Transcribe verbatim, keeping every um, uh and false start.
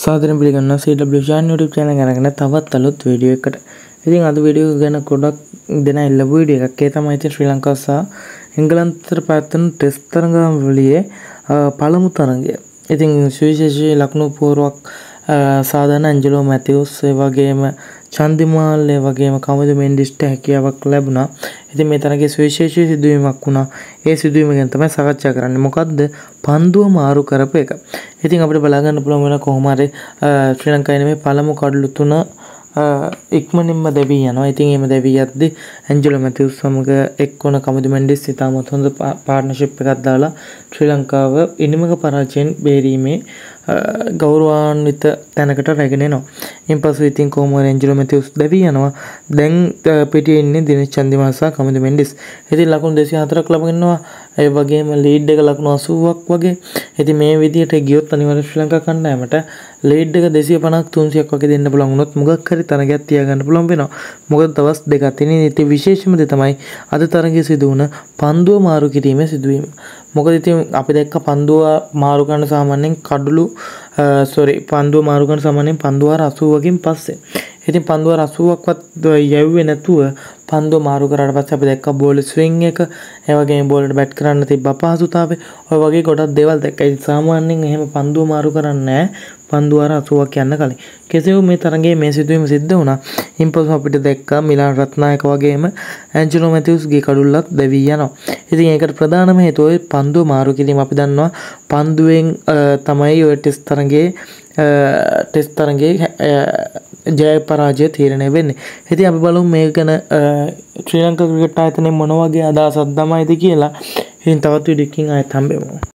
සාදරයෙන් පිළිගන්නවා C W Jan YouTube channel එක අරගෙන තවත් අලුත් වීඩියෝ එකකට. ඉතින් අද වීඩියෝ එක ගැන ගොඩක් දෙනා ඉල්ලපු වීඩියෝ එකක්. ඒ තමයි ඉතින් ශ්‍රී ලංකාව සහ එංගලන්ත අතර පැවැත්වෙන ටෙස්ට් තරඟාවලියේ පළමු තරඟය. ඉතින් සුවිශේෂී ලකුණු පුවරුවක් සාධන ඇන්ජලෝ මැතිව්ස් ඒ වගේම චන්දිමාල් ඒ වගේම කමදු මෙන්ඩිස්ට හැකියාවක් ලැබුණා. ඉතින් මේ තරගයේ සුවිශේෂී සිදුවීමක් වුණා. ඒ සිදුවීම ගැන තමයි සාකච්ඡා කරන්නේ. මොකද්ද? පන්දුව මාරු කරපු එක. ඉතින් අපිට බලා ගන්න පුළුවන් වෙන කොහොම හරි ශ්‍රී ලංකාවේ නෙමෙයි පළමු කඩලු තුන ඉක්මනින්ම දෙවි යනවා. ඉතින් එහෙම දෙවි යද්දි ඇන්ජලෝ මැතිව්ස් සමග එක්වන කමදු මෙන්ඩිස් ඉතාමත් හොඳ පාර්ට්නර්ෂිප් එකක් දාලා ශ්‍රී ලංකාව ඉනිමක පරාජයෙන් බේරීමේ ගෞරවාන්විත තැනකට රැගෙන එනවා. ඉන්පසු ඉතින් කොහොම හරි ඇන්ජලෝ මැතිව්ස් දෙවි යනවා. දැන් පිටියේ ඉන්නේ දිනේෂ් චන්දිමාල් සහ කමදු මෙන්ඩිස්. ඉතින් ලකුණු දෙසිය හතරක් ලබගෙන ඉන්නවා. ඒ වගේම ලීඩ් එක ලකුණු අසූවක් වගේ. ඉතින් මේ විදිහට ගියොත් අනිවාර්යයෙන් ශ්‍රී ලංකා කණ්ඩායමට ලීඩ් එක දෙසිය පනහක් තුන්සියක් වගේ දෙන්න පුළුවන් වුණොත් මොකක් හරි තරගයක් තියාගන්න පුළුවන් වෙනවා. මොකද දවස් දෙකක් තියෙන. ඉතින් විශේෂම දේ තමයි අද තරගයේ සිදු වුණ පන්දුව මාරු කිරීමේ සිදුවීම. මොකද ඉතින් අපි දැක්ක පන්දුව මාරු කරන සාමාන්‍යයෙන් කඩලු සෝරි පන්දුව මාරු කරන සාමාන්‍යයෙන් පන්දුව අර අසූවකින් පස්සේ. ඉතින් පන්දුව අර අසූවක්වත් යැව්වේ නැතුව පන්දුව මාරු කරාට පස්සේ අපි දැක්ක බෝල් ස්විං එක, ඒ වගේම බෝලට බැට් කරන්න තිබ්බ අපහසුතාවය, ඔය වගේ ගොඩක් දේවල් දැක්කා. ඉතින් සාමාන්‍යයෙන් එහෙම පන්දුව මාරු කරන්නේ නැහැ පන්දුව අර අසූවක් යන්න කලින්. කෙසේ වු මේ තරගයේ මේ සිදුවීම සිද්ධ වුණා. ඉන්පසු අපිට දැක්කා මිලාන් රත්නායක වගේම ඇන්ජලෝ මැතිව්ස්ගේ කඩුල්ලත් දෙවි යනවා. ඉතින් ඒකට ප්‍රධානම හේතුව පන්දුව මාරු කිරීම. අපි දන්නවා පන්දුවෙන් තමයි ඔය ටෙස්ට් තරගයේ ටෙස්ට් තරගයේ ජය පරාජය තීරණය වෙන්නේ. ඉතින් අපි බලමු මේක ගැන ශ්‍රී ලංකා ක්‍රිකට් ආයතනයේ මොන වගේ අදහසක් දමයිද කියලා. ඉතින් තවත් වීඩියෝ එකකින් ආයෙත් හම්බෙමු.